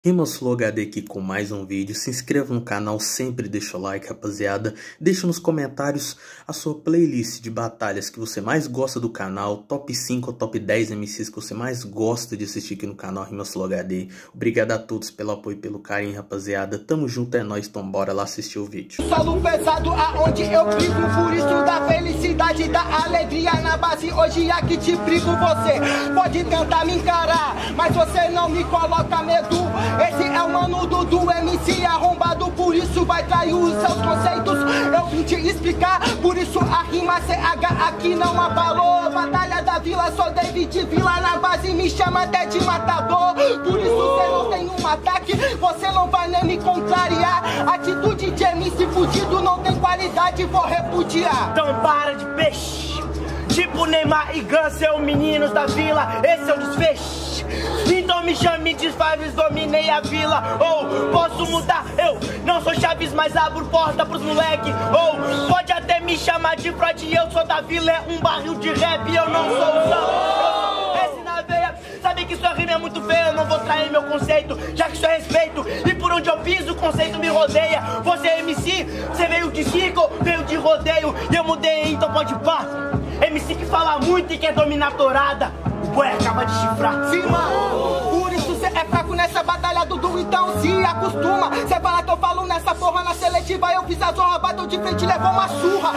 Rimas Flow HD aqui com mais um vídeo. Se inscreva no canal, sempre deixa o like, rapaziada. Deixa nos comentários a sua playlist de batalhas que você mais gosta do canal, top 5 ou top 10 MCs que você mais gosta de assistir aqui no canal Rimas Flow HD. Obrigado a todos pelo apoio e pelo carinho, rapaziada. Tamo junto, é nóis, então bora lá assistir o vídeo. Solo pesado aonde eu brigo, por isso da felicidade, da alegria na base. Hoje aqui te brigo, você pode tentar me encarar, mas você não me coloca medo. Esse é o mano do MC arrombado, por isso vai trair os seus conceitos. Eu vim te explicar, por isso a rima CH aqui não abalou. Batalha da Vila, sou David Vila na base, me chama até de matador. Por isso você não tem um ataque, você não vai nem me contrariar. Atitude de MC fudido não tem qualidade, vou repudiar. Então para de peixe, tipo Neymar e Gun, são meninos da Vila, esse é o desfecho. Então me chame de Faves, dominei a vila. Ou posso mudar, eu não sou Chaves, mas abro porta pros moleque. Ou pode até me chamar de Freud, eu sou da vila, é um barril de rap, eu não sou o samba. Esse na veia, sabe que sua rima é muito feia, eu não vou trair meu conceito, já que isso é respeito. E por onde eu piso, o conceito me rodeia. Você é MC, você veio de circo, veio de rodeio, e eu mudei, então pode pá. MC que fala muito e quer dominar a tourada, o boi acaba de chifrar. Sim, mano, por isso cê é fraco nessa batalha, Dudu, então se acostuma. Cê fala que eu falo nessa porra, na seletiva eu fiz a zorra, bateu de frente e levou uma surra.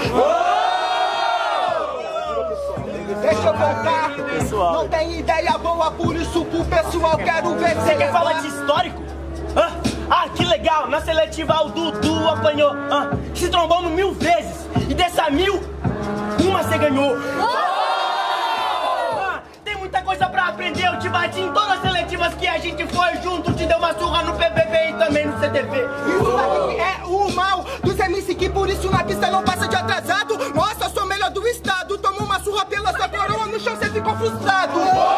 Deixa eu voltar, não tem ideia boa, por isso pro pessoal quero ver. Você quer falar de histórico? Ah, que legal, na seletiva o Dudu apanhou, se trombamos 1000 vezes, e dessa 1000, uma você ganhou. Tem muita coisa pra aprender, eu te bati em todas as seletivas que a gente foi junto, te deu uma surra no PBB e também no CTV. Isso daqui é o mal dos MC que por isso na pista não passa de atrasado. Nossa, eu sou o melhor do estado, toma uma surra pela sua coroa, no chão você ficou frustrado.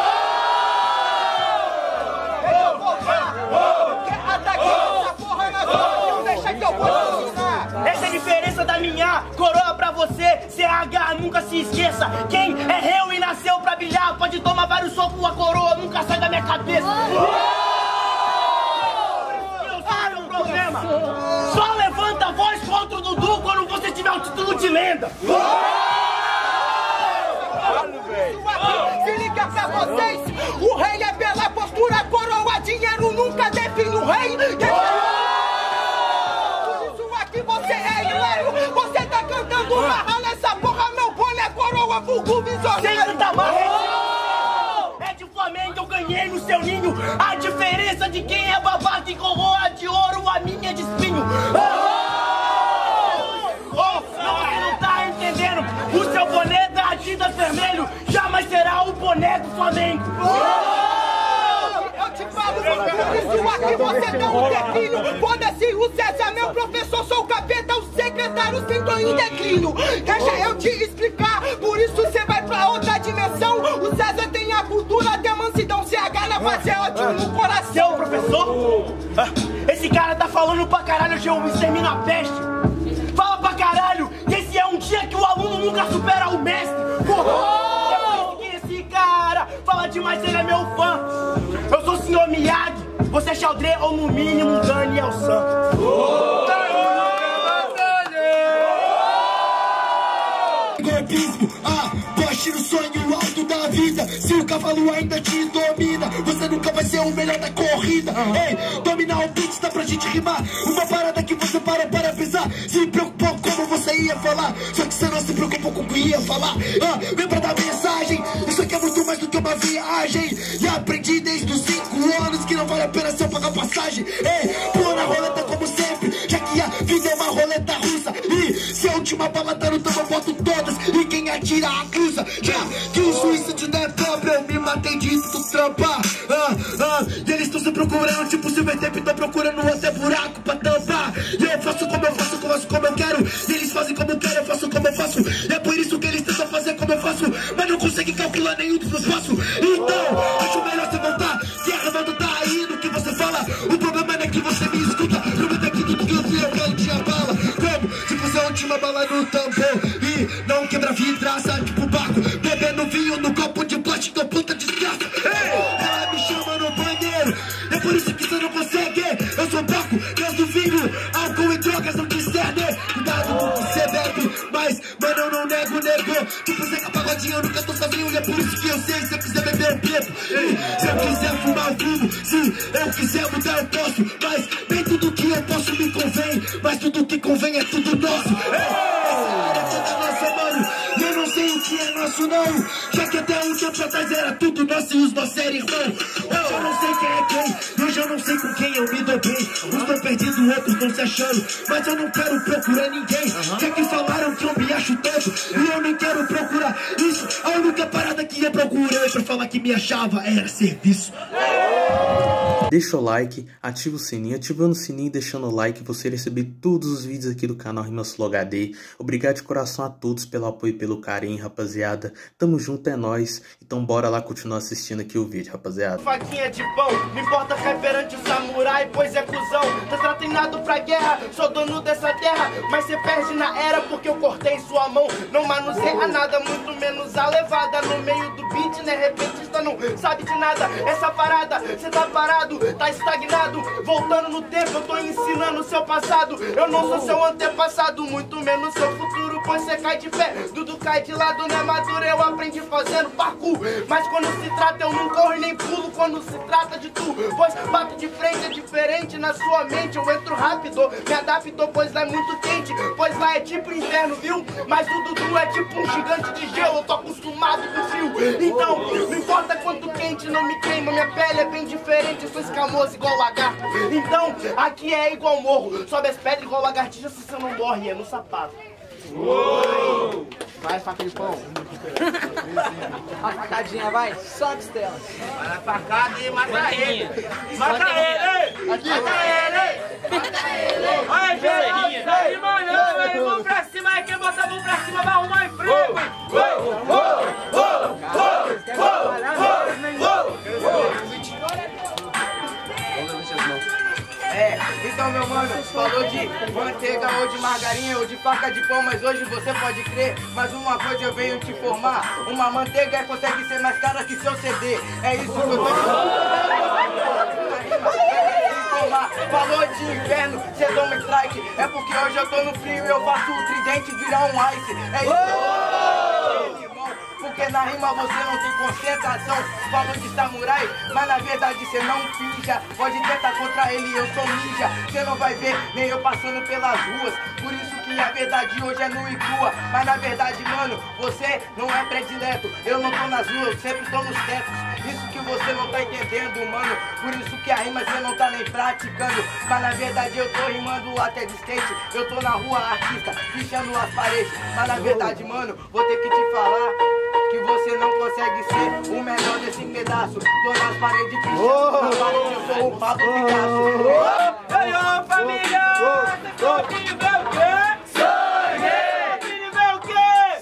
Deixa eu voltar, quer atacar essa porra na sua, não deixa que eu vou te ensinar. Essa é a diferença da minha coroa pra você, CH, nunca se esqueça. Quem é réu e nasceu pra brilhar, pode tomar vários socos, a coroa nunca sai da minha cabeça. Eu sei o problema, só levanta a voz contra o Dudu quando você tiver o título de lenda. Se liga pra vocês, o rei é pela postura, coroa, dinheiro nunca define o rei. Por isso aqui você é hilário, você tá cantando marra nessa porra, meu boné, coroa, vulgo visionário. Sem tanta marra, é de Flamengo, eu ganhei no seu ninho. A diferença de quem é babaca e coroa de ouro, a minha é de espinho. Você não tá entendendo, o seu boné da Adidas vermelho jamais será o boné do Flamengo. Eu te falo, por isso aqui você tá um declínio. Foda-se o César, meu professor, sou o capeta, o secretário sentou em declínio. Deixa eu te explicar, por isso você vai pra outra dimensão. O César tem a cultura, tem a mansidão, CH na base é ótimo no coração. Seu professor? Esse cara tá falando pra caralho, eu extermino a peste. Fala pra caralho, que esse é um dia que o aluno nunca supera o mestre. Porra, que esse cara fala demais, ele é meu fã. Eu sou o senhor Miyagi, você é Xaldré ou no mínimo Daniel San. Poste no sonho alto da vida, se o cavalo ainda te domina, você nunca vai ser o melhor da corrida. Ei, dominar o beat dá pra gente rimar, uma parada que você para pensar. Se preocupou como você ia falar, só que você não se preocupou com o que ia falar. Lembra da mensagem, isso aqui é muito mais do que uma viagem. E aprendi desde os 5 anos que não vale a pena se eu pagar passagem. Ei, pula na roleta como sempre, já que a vida é uma roleta russa. E se a última bala tá no tambo, eu boto todas, e quem atira acusa. Já que o suicídio não é pobre, eu me matei de trampa. E eles estão se procurando, tipo Silver Tape, estão procurando você buraco pra tampar. E eu faço como eu faço, como eu quero. E eles fazem como eu quero, eu faço como eu faço. E é por isso que eles tentam fazer como eu faço, mas não conseguem calcular nenhum dos meus passos. Então, acho melhor você voltar. Se a revolta tá aí no que você fala, o problema não é que você me escuta. O problema é que tudo que eu quero te abala. Como se fosse a última bala no tambor. E não quebra vidraça, tipo barco. Bebendo vinho no copo de plástico, puta desgraça. Ei, ela me chama no banheiro, é por isso que você não consegue. sou pouco, Deus do vinho, álcool e drogas não discernem. Cuidado com o que cê bebe, mas, mano, eu não nego, nego. Tipo, Zeca Pagodinho, eu nunca tô sozinho, e é por isso que eu sei, se eu quiser beber, eu bebo. Se eu quiser fumar, eu fumo, se eu quiser mudar, eu posso. Mas nem tudo que eu posso me convém, mas tudo que convém é tudo nosso. Essa área é toda nossa, mano, e eu não sei o que é nosso, não. Já que até um tempo atrás era tudo nosso e os nossos eram irmão. Hoje eu não sei quem é quem, hoje eu não sei com quem eu me dou bem. Uns estão perdidos, outros estão se achando, mas eu não quero procurar ninguém. Já que falaram que eu me acho tanto, e eu nem quero procurar isso. A única parada que eu procurei pra falar que me achava era serviço. Deixa o like, ativa o sininho, ativando o sininho e deixando o like, você receber todos os vídeos aqui do canal Rimas Flow HD. Obrigado de coração a todos pelo apoio e pelo carinho, rapaziada. Tamo junto, é nóis. Então bora lá continuar assistindo aqui o vídeo, rapaziada. Faquinha de pão, não importa que é perante o samurai, pois é cuzão. Tá treinado pra guerra, sou dono dessa terra, mas cê perde na era porque eu cortei sua mão. Não manuseia nada, muito menos a levada. No meio do beat, né, repentista não sabe de nada. Essa parada, cê tá parado, tá estagnado. Voltando no tempo, eu tô ensinando o seu passado. Eu não sou seu antepassado, muito menos seu futuro, pois cê cai de pé, Dudu cai de lado, né, maduro. Eu aprendi fazendo parkour, mas quando se trata eu não corro e nem pulo. Quando se trata de tu, pois bato de frente, é diferente na sua mente. Eu entro rápido, me adapto, pois lá é muito quente, pois lá é tipo inverno, viu? Mas o Dudu é tipo um gigante de gelo, eu tô acostumado com frio. Então, não importa quanto quente, não me queima. Minha pele é bem diferente, eu sou escamoso igual lagarto. Então, aqui é igual morro, sobe as pedras igual lagartixa, se você não morre, é no sapato. Uou! Vai, faca de pão. A facadinha, vai. Só de estela. Vai na facada e mata ele. Mata ele! Aqui. Mata ele! Mata ele! Olha, gente! Não é irmão não, velho. Vamos pra cima aí. Quem bota a mão pra cima vai arrumar emprego. Então, meu mano, falou de manteiga ou de margarina ou de faca de pão, mas hoje você pode crer, mas uma coisa eu venho te informar: uma manteiga consegue ser mais cara que seu CD. É isso que eu tô falou de inverno, cê dá um strike. É porque hoje eu tô no frio e eu faço o tridente virar um ice. É isso. Porque na rima você não tem concentração. Falou de samurai, mas na verdade você não finja. Pode tentar contra ele, eu sou ninja. Você não vai ver nem eu passando pelas ruas. Por isso que a verdade hoje é nua e crua. Mas na verdade, mano, você não é predileto. Eu não tô nas ruas, eu sempre tô nos tetos. Isso que você não tá entendendo, mano. Por isso que a rima você não tá nem praticando. Mas na verdade eu tô rimando até de skate. Eu tô na rua artista, pichando as paredes. Mas na verdade, mano, vou ter que te falar que você não consegue ser o melhor desse pedaço. Tô nas paredes pichando as paredes, eu sou o Pablo Picasso. Ei, ô família, você pode ver o quê? Sangue! Pode ver o quê?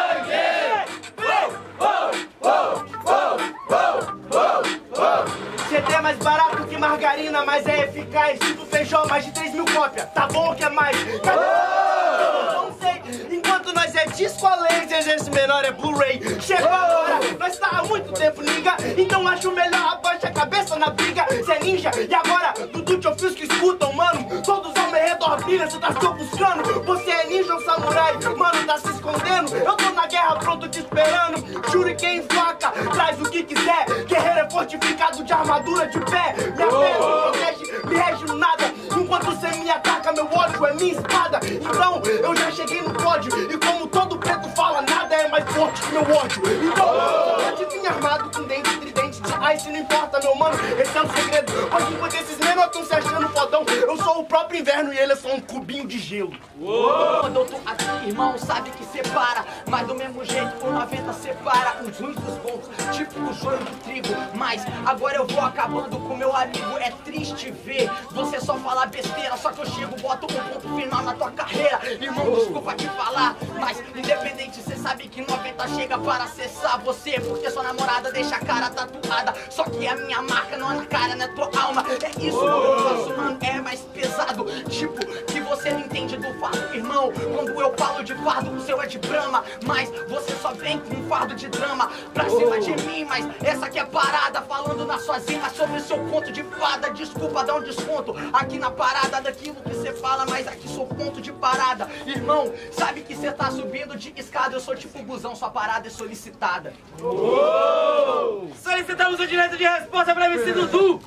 Sangue! CD é mais barato que margarina, mas é eficaz. Tipo feijão, mais de 3 mil cópias. Tá bom que é mais? Não sei. Enquanto nós é disco a laser, esse menor é Blu-ray. Chegou a hora, nós tá há muito tempo ninga. Então acho melhor abaixa a cabeça na briga. Cê é ninja, e agora, Dudu te ofício que escutam, mano. Todos ao meu redor brilham, cê tá se ofuscando. Você é ninja ou samurai, mano, tá se escondendo. Eu tô na guerra pronto te esperando. Shuriken, faca, traz o que quiser. Guerreiro é fortificado de armadura de pé. Minha pele não protege, me rege no nada. Enquanto você me ataca, meu ódio é minha espada. Então eu já cheguei no pódio. E como todo preto fala, nada é mais forte que meu ódio. Então eu pode vir armado com dente, tridente de ice, não importa, meu mano, esse é o segredo. Hoje enquanto esses menores estão se achando fodão, eu sou o próprio inverno e ele é só um cubinho de gelo. Quando eu tô aqui, irmão, sabe que separa. Mas do mesmo jeito, uma venda separa os ruins dos bons, tipo o joio do trigo. Mas agora eu vou acabando com meu amigo. É triste ver você só falar besteira. Só que eu chego, boto um ponto final na tua carreira. Irmão, desculpa te falar, mas independente, cê sabe que 90 chega para acessar você. Porque sua namorada deixa a cara tatuada. Só que a minha marca não é na cara, não é tua alma. É isso que eu faço, mano, é mais pesado. Tipo, que você não entende do fato, irmão. Quando eu falo de fardo o seu é de Brahma, mas você só vem com um fardo de drama pra cima de mim. Mas essa aqui é parada, falando na sua zima sobre seu conto de fada. Desculpa, dá um desconto aqui na parada daquilo que você fala, mas aqui sou ponto de parada. Irmão, sabe que você tá subindo de escada, eu sou tipo busão, sua parada é solicitada. Solicitamos o direito de resposta pra MC Dudu.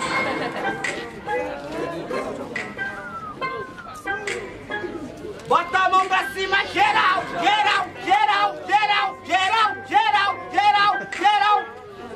Bota a mão pra cima, geral, geral, geral, geral, geral, geral, geral, geral.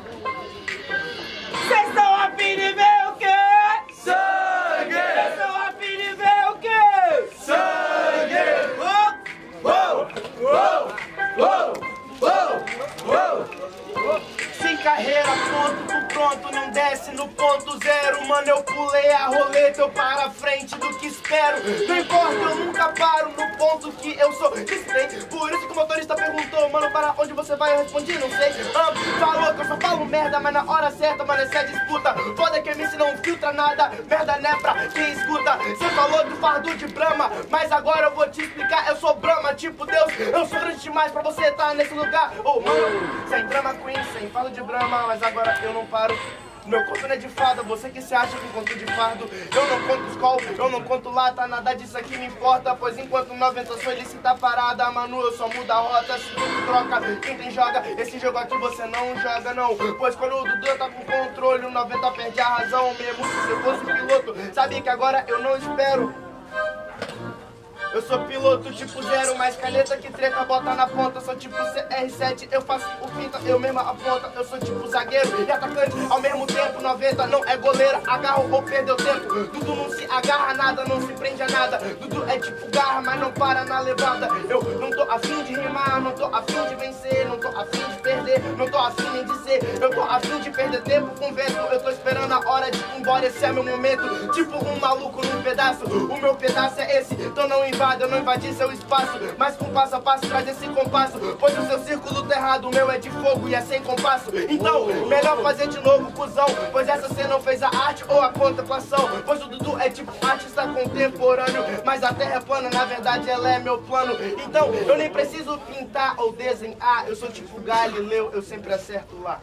Vocês estão a fim de ver o quê? Sangue! Vocês estão a fim de ver o quê? Sangue! Uou! Uou! Uou! Uou! Uou! Sem carreira, ponto, pronto, não desce no ponto zero. Mano, eu pulei a roleta, eu paro à frente do que espero. Não importa, eu nunca paro no ponto que eu sou discreto. Por isso que o motorista perguntou, mano, para onde você vai? Eu respondi, não sei. Falou que eu só falo merda, mas na hora certa, mano, essa é disputa. Foda que a MC não filtra nada, merda não é pra quem escuta. Você falou do fardo de Brahma, mas agora eu vou te explicar. Eu sou Brahma, tipo Deus, eu sou grande demais pra você estar nesse lugar. Ô, mano, sem Brahma Queen, sem falo de Brahma, mas agora eu não paro. Meu conto não é de fada, você que se acha que conto de fardo. Eu não conto escola, eu não conto lata, nada disso aqui me importa. Pois enquanto 90 sou ilícita parada, mano, eu só mudo a rota. Se tudo troca, quem tem joga, esse jogo aqui você não joga não. Pois quando o Dudu tá com controle, o 90 perde a razão. Mesmo se você fosse piloto, sabia que agora eu não espero. Eu sou piloto tipo zero, mais caneta que treta, bota na ponta. Sou tipo CR7, eu faço o pinta, eu mesma aponta. Eu sou tipo zagueiro e atacante ao mesmo tempo. 90 não é goleiro, agarro ou perdeu tempo. Dudu não se agarra a nada, não se prende a nada. Dudu é tipo garra, mas não para na levada. Eu não tô afim de rimar, não tô afim de vencer. Não tô afim de perder, não tô afim nem de ser. Eu tô afim de perder tempo com vento. Eu tô esperando a hora de ir embora, esse é meu momento. Tipo um maluco num pedaço, o meu pedaço é esse. Então não eu não invadi seu espaço, mas com passo a passo traz esse compasso. Pois o seu círculo tá errado, o meu é de fogo e é sem compasso. Então, melhor fazer de novo, cuzão. Pois essa você não fez a arte ou a contemplação. Pois o Dudu é tipo artista contemporâneo, mas a terra é plana, na verdade ela é meu plano. Então, eu nem preciso pintar ou desenhar. Eu sou tipo Galileu, eu sempre acerto lá.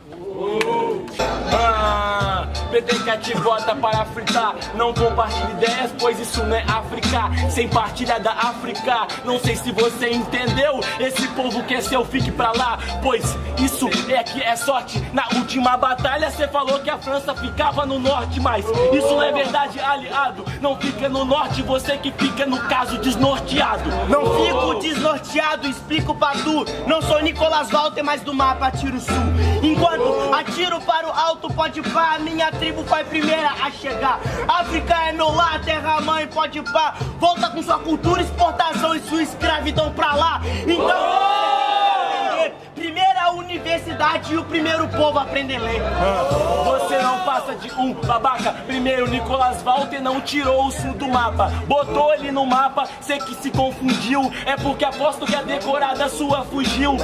PT que te bota para fritar. Não compartilhe ideias, pois isso não é África. Sem partilha da África. Não sei se você entendeu. Esse povo que é seu, fique pra lá. Pois isso é que é sorte. Na última batalha cê falou que a França ficava no norte, mas isso não é verdade, aliado. Não fica no norte, você que fica no caso desnorteado. Não fico desnorteado, explico pra tu. Não sou Nicolas Walter, mas do mapa tiro sul. Enquanto atiro para o alto, pode pá, minha tribo foi primeira a chegar. África é meu lar, terra mãe, pode pá. Volta com sua cultura, exportação e sua escravidão pra lá. Então, primeira universidade e o primeiro povo a aprender a ler. Você não passa de um babaca. Primeiro Nicolas Walter não tirou o sul do mapa, botou ele no mapa, sei que se confundiu. É porque aposto que a decorada sua fugiu.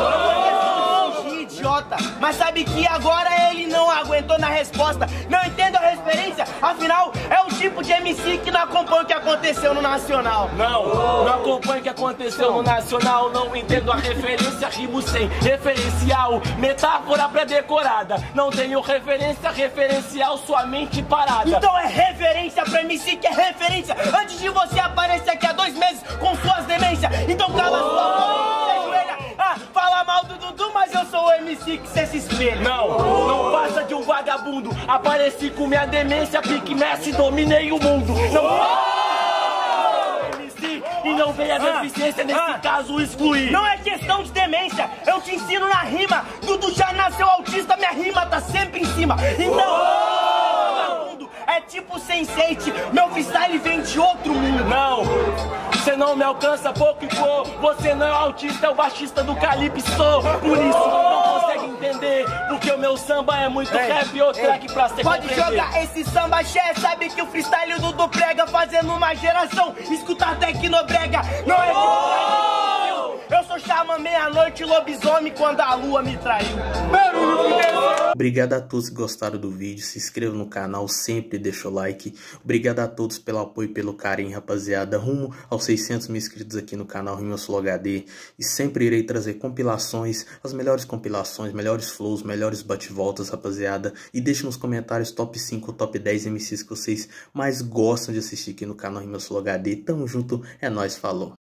Idiota, mas sabe que agora ele não aguentou na resposta. Não entendo a referência, afinal é o tipo de MC que não acompanha o que aconteceu no Nacional. Não acompanha o que aconteceu no Nacional. Não entendo a referência, rimo sem referencial. Metáfora pré-decorada, não tenho referência, referencial, sua mente parada. Então é referência pra MC que é referência. Antes de você aparecer aqui há 2 meses com suas demências. Então cala sua boca e se ajoelha. Fala mal do Dudu, mas eu sou o MC que cê se espelha. Não passa de um vagabundo. Apareci com minha demência, pique Messi, dominei o mundo. Não MC e não venha deficiência nesse caso excluir. Não é questão de demência, eu te ensino na rima. Dudu já nasceu autista, minha rima tá sempre em cima. Então, é tipo Sense8, meu freestyle vem de outro mundo. Não, você não me alcança pouco e pouco. Você não é autista, é o baixista do Calypso. Por isso não consegue entender, porque o meu samba é muito rap ou track pra ser Pode jogar esse samba xé, sabe que o freestyle do Dudu prega, fazendo uma geração escutar tecnobrega. Não é tipo, eu sou sou Xamã meia-noite, lobisomem quando a lua me traiu. Obrigado a todos que gostaram do vídeo, se inscreva no canal, sempre deixa o like. Obrigado a todos pelo apoio e pelo carinho, rapaziada. Rumo aos 600 mil inscritos aqui no canal Rima Flow HD. E sempre irei trazer compilações, as melhores compilações, melhores flows, melhores bate-voltas, rapaziada. E deixe nos comentários top 5 ou top 10 MCs que vocês mais gostam de assistir aqui no canal Rima Flow HD. Tamo junto, é nóis, falou.